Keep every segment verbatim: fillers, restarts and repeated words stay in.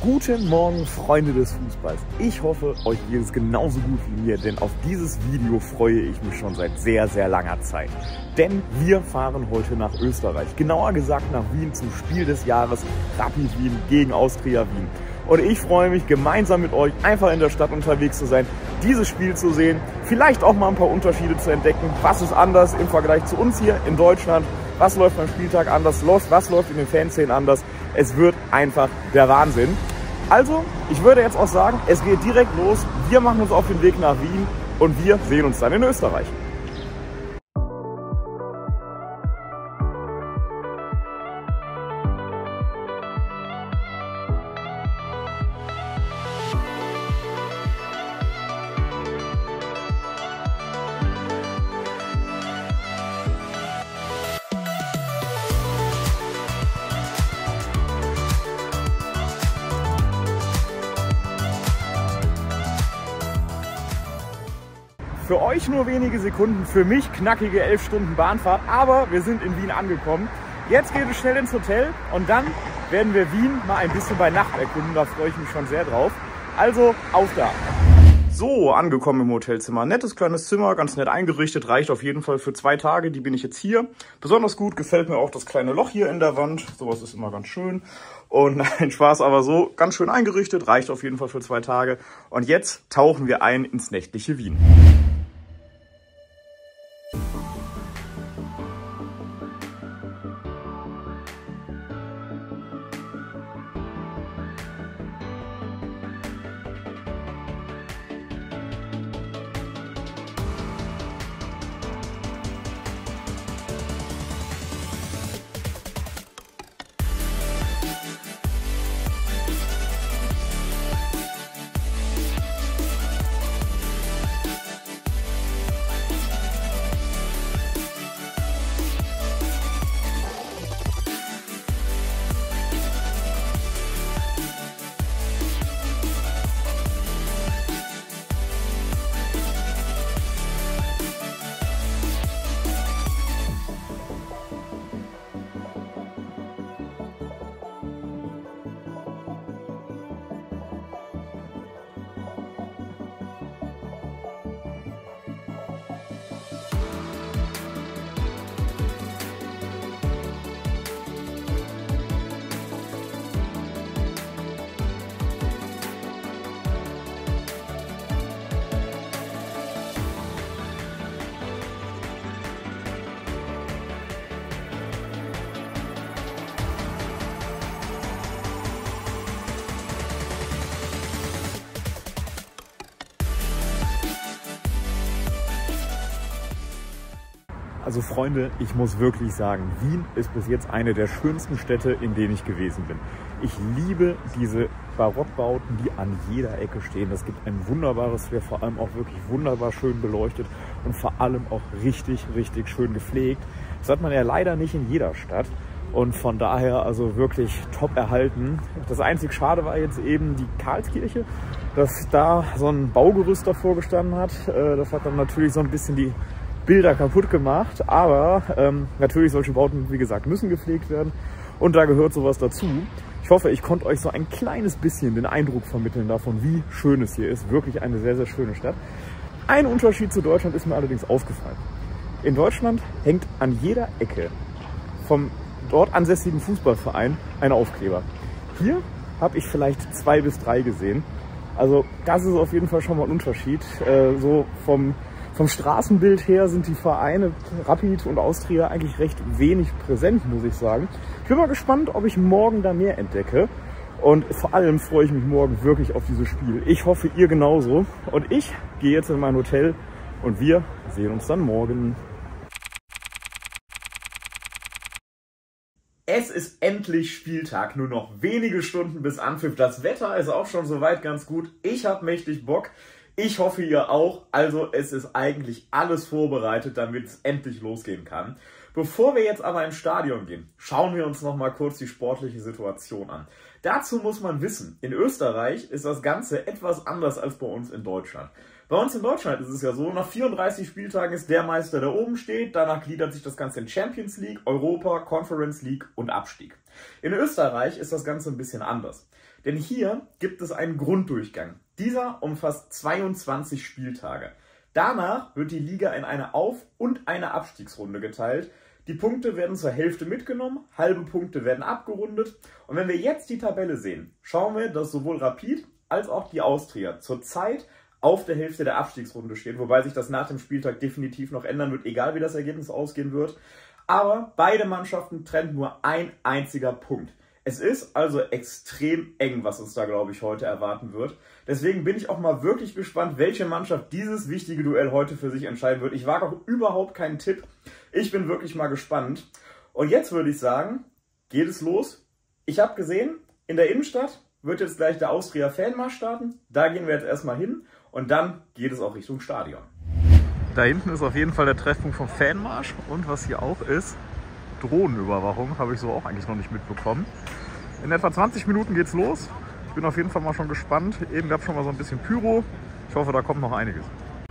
Guten Morgen, Freunde des Fußballs. Ich hoffe, euch geht es genauso gut wie mir, denn auf dieses Video freue ich mich schon seit sehr, sehr langer Zeit. Denn wir fahren heute nach Österreich, genauer gesagt nach Wien zum Spiel des Jahres Rapid Wien gegen Austria Wien. Und ich freue mich, gemeinsam mit euch einfach in der Stadt unterwegs zu sein, dieses Spiel zu sehen, vielleicht auch mal ein paar Unterschiede zu entdecken. Was ist anders im Vergleich zu uns hier in Deutschland? Was läuft beim Spieltag anders? Was läuft in den Fanszenen anders? Es wird einfach der Wahnsinn. Also, ich würde jetzt auch sagen, es geht direkt los. Wir machen uns auf den Weg nach Wien und wir sehen uns dann in Österreich. Für euch nur wenige Sekunden, für mich knackige elf Stunden Bahnfahrt, aber wir sind in Wien angekommen. Jetzt geht es schnell ins Hotel und dann werden wir Wien mal ein bisschen bei Nacht erkunden, da freue ich mich schon sehr drauf. Also auf da! So, angekommen im Hotelzimmer. Nettes kleines Zimmer, ganz nett eingerichtet, reicht auf jeden Fall für zwei Tage, die bin ich jetzt hier. Besonders gut gefällt mir auch das kleine Loch hier in der Wand, sowas ist immer ganz schön. Und nein, Spaß, aber so ganz schön eingerichtet, reicht auf jeden Fall für zwei Tage. Und jetzt tauchen wir ein ins nächtliche Wien. Also Freunde, ich muss wirklich sagen, Wien ist bis jetzt eine der schönsten Städte, in denen ich gewesen bin. Ich liebe diese Barockbauten, die an jeder Ecke stehen. Das gibt ein wunderbares Flair, vor allem auch wirklich wunderbar schön beleuchtet und vor allem auch richtig, richtig schön gepflegt. Das hat man ja leider nicht in jeder Stadt und von daher also wirklich top erhalten. Das einzig Schade war jetzt eben die Karlskirche, dass da so ein Baugerüst davor gestanden hat. Das hat dann natürlich so ein bisschen die Bilder kaputt gemacht, aber ähm, natürlich solche Bauten, wie gesagt, müssen gepflegt werden und da gehört sowas dazu. Ich hoffe, ich konnte euch so ein kleines bisschen den Eindruck vermitteln davon, wie schön es hier ist. Wirklich eine sehr, sehr schöne Stadt. Ein Unterschied zu Deutschland ist mir allerdings aufgefallen. In Deutschland hängt an jeder Ecke vom dort ansässigen Fußballverein ein Aufkleber. Hier habe ich vielleicht zwei bis drei gesehen. Also das ist auf jeden Fall schon mal ein Unterschied. Äh, so vom Vom Straßenbild her sind die Vereine Rapid und Austria eigentlich recht wenig präsent, muss ich sagen. Ich bin mal gespannt, ob ich morgen da mehr entdecke. Und vor allem freue ich mich morgen wirklich auf dieses Spiel. Ich hoffe, ihr genauso. Und ich gehe jetzt in mein Hotel und wir sehen uns dann morgen. Es ist endlich Spieltag, nur noch wenige Stunden bis Anpfiff. Das Wetter ist auch schon soweit ganz gut. Ich habe mächtig Bock. Ich hoffe, ihr auch. Also es ist eigentlich alles vorbereitet, damit es endlich losgehen kann. Bevor wir jetzt aber ins Stadion gehen, schauen wir uns noch mal kurz die sportliche Situation an. Dazu muss man wissen, in Österreich ist das Ganze etwas anders als bei uns in Deutschland. Bei uns in Deutschland ist es ja so, nach vierunddreißig Spieltagen ist der Meister, der oben steht. Danach gliedert sich das Ganze in Champions League, Europa, Conference League und Abstieg. In Österreich ist das Ganze ein bisschen anders. Denn hier gibt es einen Grunddurchgang. Dieser umfasst zweiundzwanzig Spieltage. Danach wird die Liga in eine Auf- und eine Abstiegsrunde geteilt. Die Punkte werden zur Hälfte mitgenommen, halbe Punkte werden abgerundet. Und wenn wir jetzt die Tabelle sehen, schauen wir, dass sowohl Rapid als auch die Austria zurzeit auf der Hälfte der Abstiegsrunde stehen, wobei sich das nach dem Spieltag definitiv noch ändern wird, egal wie das Ergebnis ausgehen wird. Aber beide Mannschaften trennt nur ein einziger Punkt. Es ist also extrem eng, was uns da, glaube ich, heute erwarten wird. Deswegen bin ich auch mal wirklich gespannt, welche Mannschaft dieses wichtige Duell heute für sich entscheiden wird. Ich wage auch überhaupt keinen Tipp. Ich bin wirklich mal gespannt. Und jetzt würde ich sagen, geht es los. Ich habe gesehen, in der Innenstadt wird jetzt gleich der Austria Fanmarsch starten. Da gehen wir jetzt erstmal hin und dann geht es auch Richtung Stadion. Da hinten ist auf jeden Fall der Treffpunkt vom Fanmarsch und was hier auch ist, Drohnenüberwachung, habe ich so auch eigentlich noch nicht mitbekommen. In etwa zwanzig Minuten geht's los. Ich bin auf jeden Fall mal schon gespannt. Eben gab es schon mal so ein bisschen Pyro. Ich hoffe, da kommt noch einiges.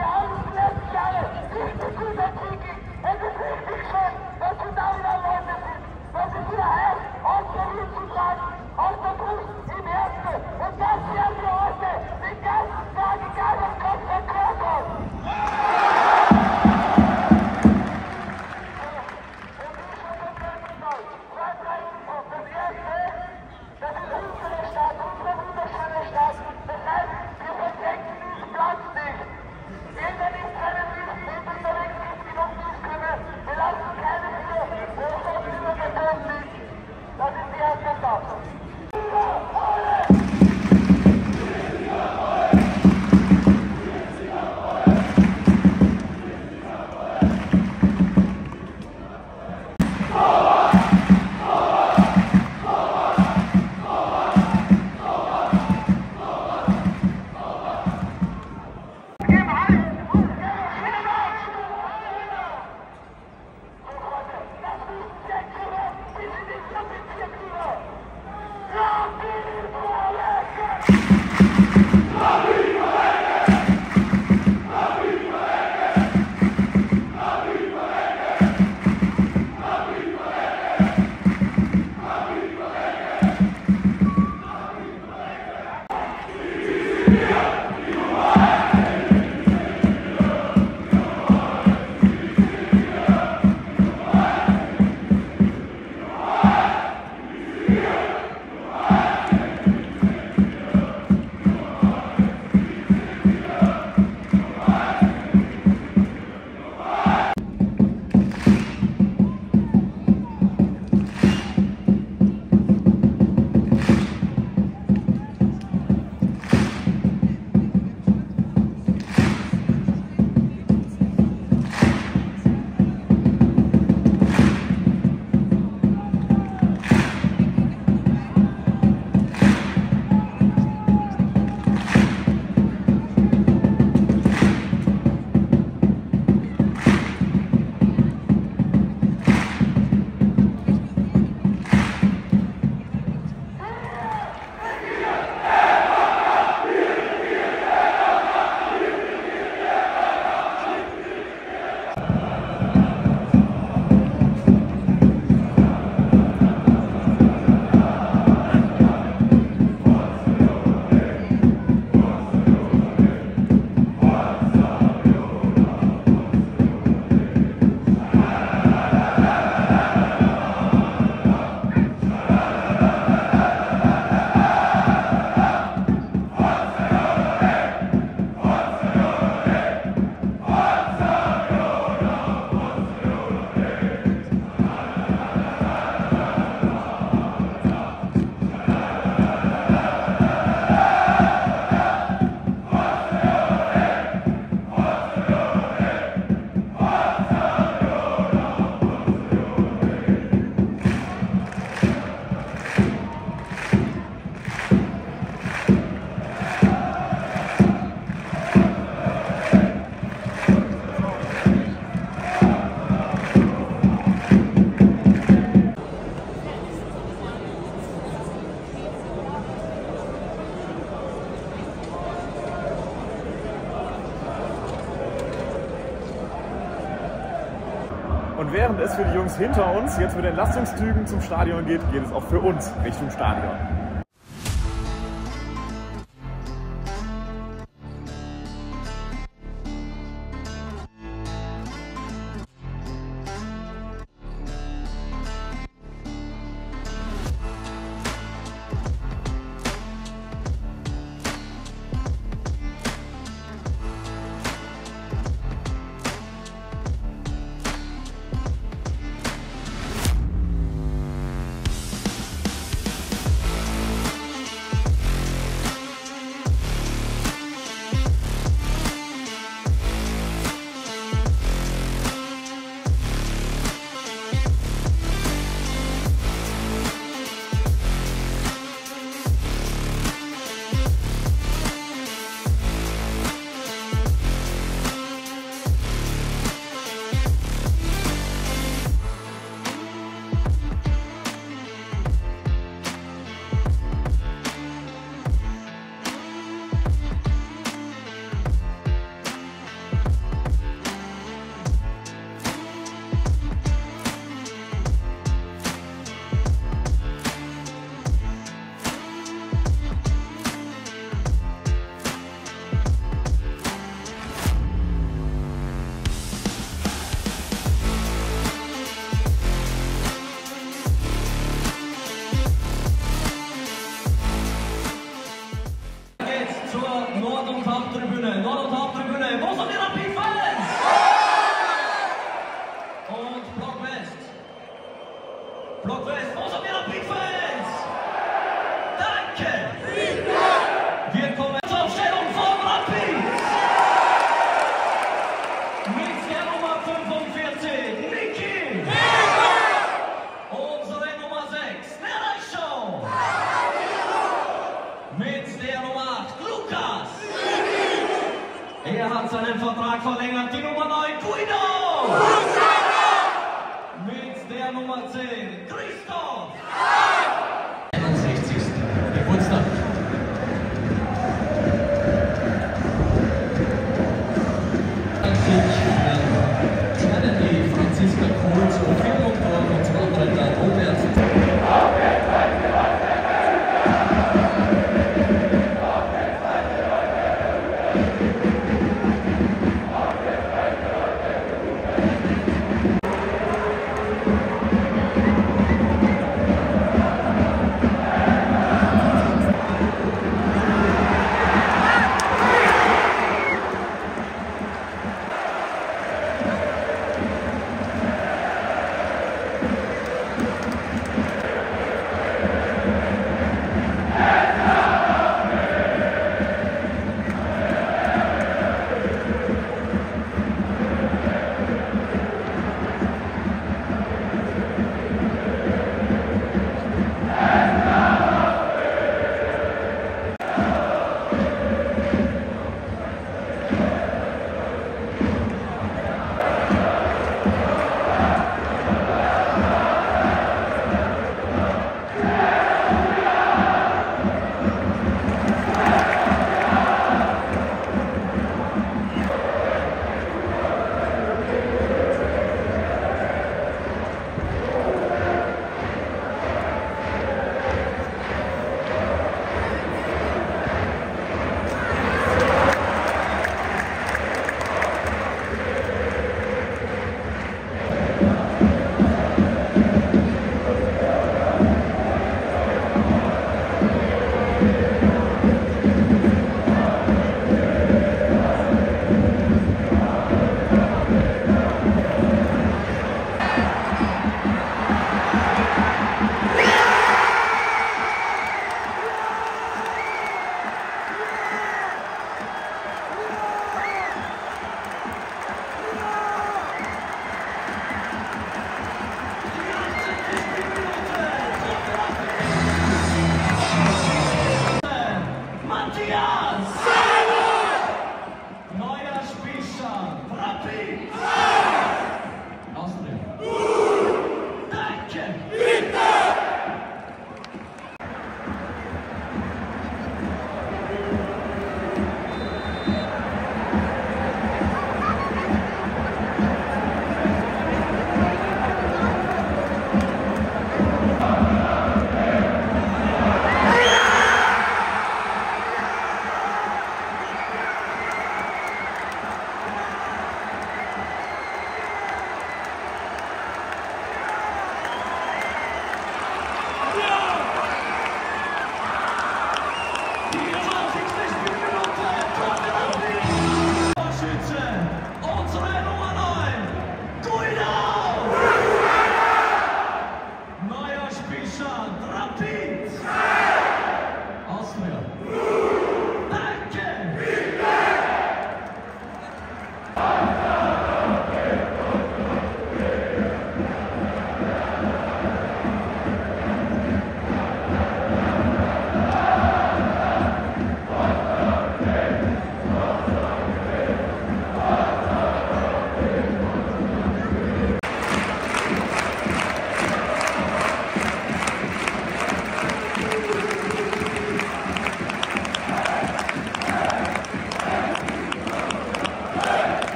Und während es für die Jungs hinter uns jetzt mit Entlastungszügen zum Stadion geht, geht es auch für uns Richtung Stadion. Nord- und Haupttribüne. Nord- und Haupttribüne. Wo sind die Rapid-Fans? Und Block West. Block West. Wo sind die Rapid-Fans? Danke. Wir kommen zur Aufstellung von Rapid. Mit der Nummer fünfundvierzig, Niki. Unsere Nummer sechs, Nereicho. Mit der Nummer acht, Lukas. Er hat seinen Vertrag verlängert, die Nummer neun, Guido. Mit der Nummer zehn, Christoph. einundsechzigsten Geburtstag. Die Franziska Kohl zur Filmmotor und zum anderen der Robert.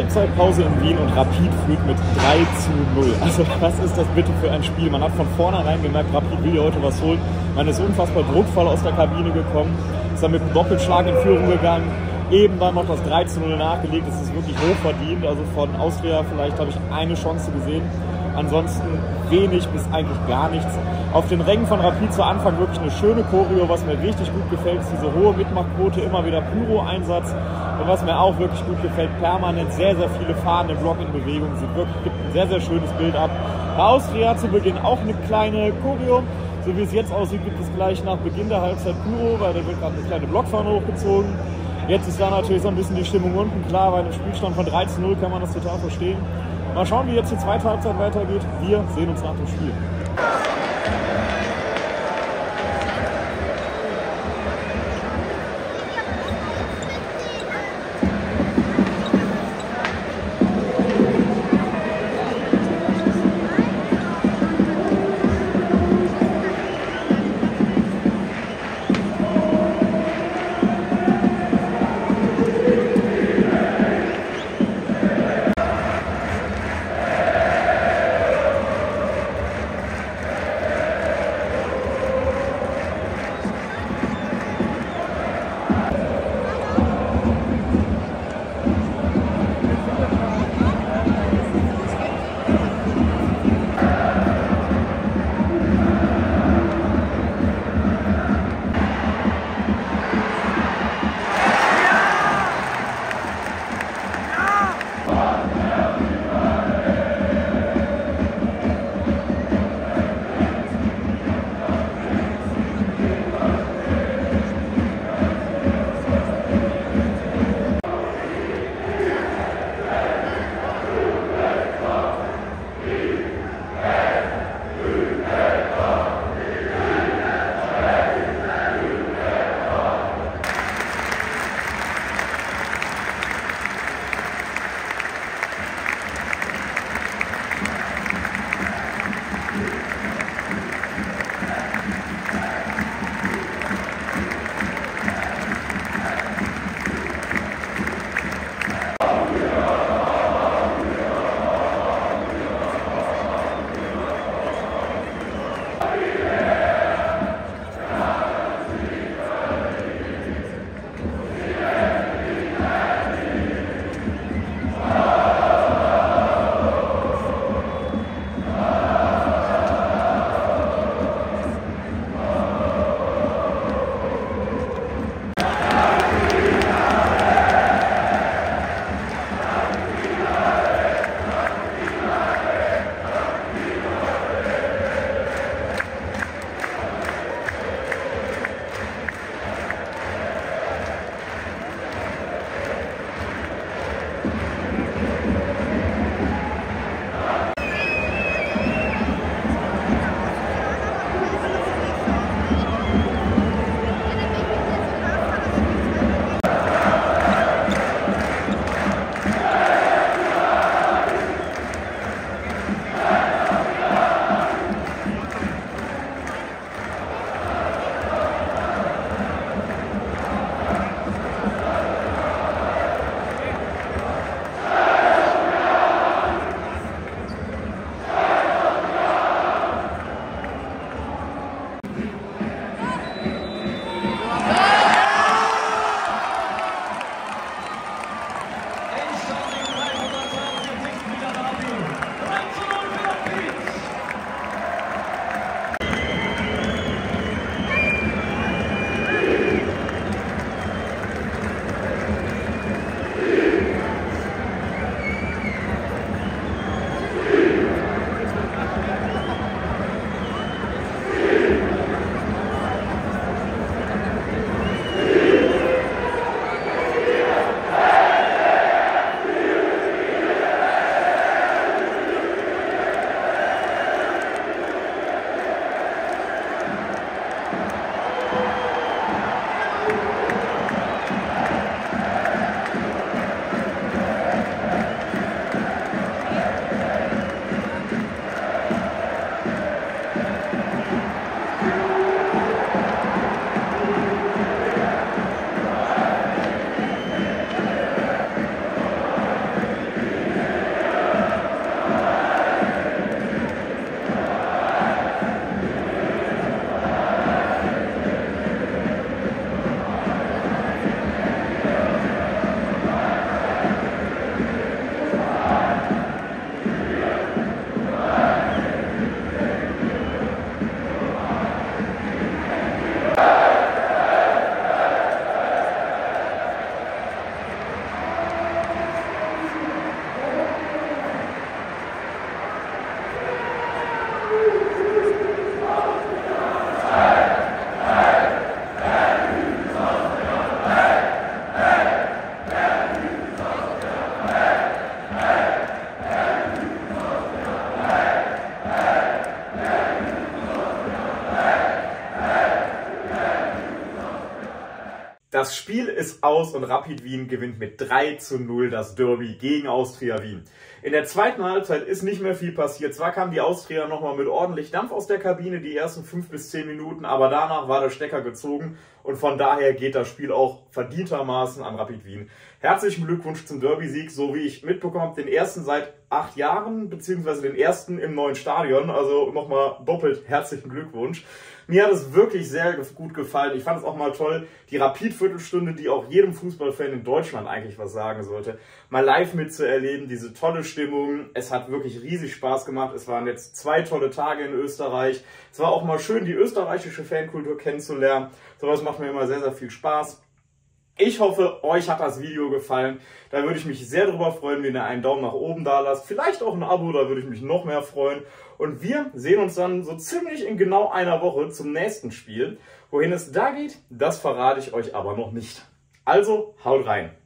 Halbzeitpause in Wien und Rapid führt mit drei zu null. Also was ist das bitte für ein Spiel? Man hat von vornherein gemerkt, Rapid will ja heute was holen. Man ist unfassbar druckvoll aus der Kabine gekommen, ist dann mit einem Doppelschlag in Führung gegangen. Eben dann noch das drei zu null nachgelegt. Das ist wirklich hochverdient. Also von Austria vielleicht habe ich eine Chance gesehen. Ansonsten wenig bis eigentlich gar nichts. Auf den Rängen von Rapid zu Anfang wirklich eine schöne Choreo. Was mir richtig gut gefällt, ist diese hohe Mitmachquote, immer wieder Pyro-Einsatz. Und was mir auch wirklich gut gefällt, permanent sehr, sehr viele fahrende Block in Bewegung. Sieht wirklich, gibt ein sehr, sehr schönes Bild ab. Bei Austria zu Beginn auch eine kleine Choreo. So wie es jetzt aussieht, gibt es gleich nach Beginn der Halbzeit Pyro, weil da wird gerade eine kleine Blockfahne hochgezogen. Jetzt ist da natürlich so ein bisschen die Stimmung unten. Klar, bei einem Spielstand von drei zu null kann man das total verstehen. Mal schauen, wie jetzt die zweite Halbzeit weitergeht. Wir sehen uns nach dem Spiel. Das Spiel ist aus und Rapid Wien gewinnt mit drei zu null das Derby gegen Austria Wien. In der zweiten Halbzeit ist nicht mehr viel passiert. Zwar kam die Austria nochmal mit ordentlich Dampf aus der Kabine, die ersten fünf bis zehn Minuten, aber danach war der Stecker gezogen und von daher geht das Spiel auch verdientermaßen an Rapid Wien. Herzlichen Glückwunsch zum Derby-Sieg, so wie ich mitbekommen habe, den ersten seit acht Jahren, beziehungsweise den ersten im neuen Stadion, also nochmal doppelt herzlichen Glückwunsch. Mir hat es wirklich sehr gut gefallen. Ich fand es auch mal toll, die Rapid-Viertelstunde, die auch jedem Fußballfan in Deutschland eigentlich was sagen sollte, mal live mitzuerleben, diese tolle Stimmung. Es hat wirklich riesig Spaß gemacht. Es waren jetzt zwei tolle Tage in Österreich. Es war auch mal schön, die österreichische Fankultur kennenzulernen. Sowas macht mir immer sehr, sehr viel Spaß. Ich hoffe, euch hat das Video gefallen. Da würde ich mich sehr darüber freuen, wenn ihr einen Daumen nach oben da lasst. Vielleicht auch ein Abo, da würde ich mich noch mehr freuen. Und wir sehen uns dann so ziemlich in genau einer Woche zum nächsten Spiel. Wohin es da geht, das verrate ich euch aber noch nicht. Also, haut rein!